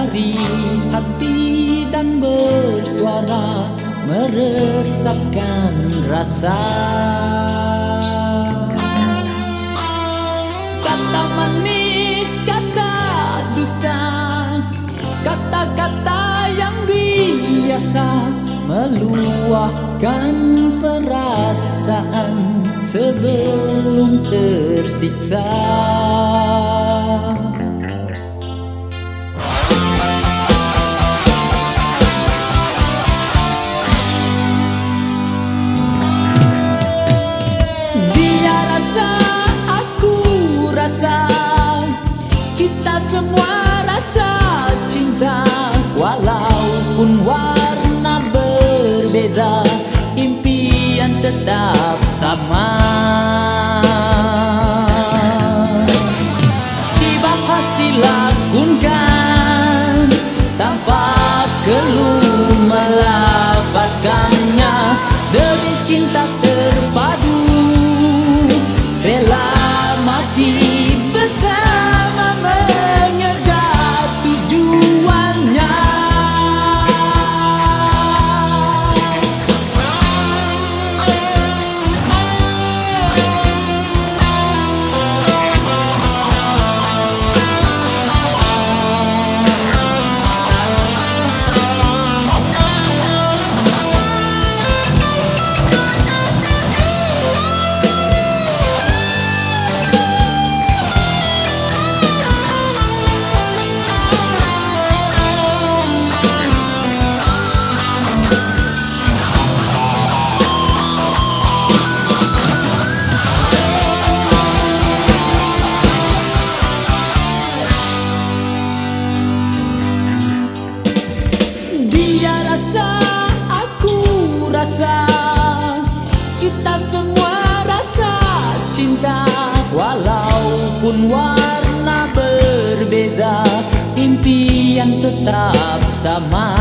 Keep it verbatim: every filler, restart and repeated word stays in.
dari hati dan bersuara meresapkan rasa. Kata manis, kata dusta, kata-kata yang biasa meluahkan perasaan sebelum tersiksa. Dia rasa, aku rasa, kita semua rasa cinta. Walaupun warna berbeza, impian tetap sama. Dibahas dilakukan tanpa keluh melafazkannya. Demi cinta terpadu, rela mati bersama mengejar tujuannya. Aku rasa, kita semua rasa cinta. Walaupun warna berbeza, impian tetap sama.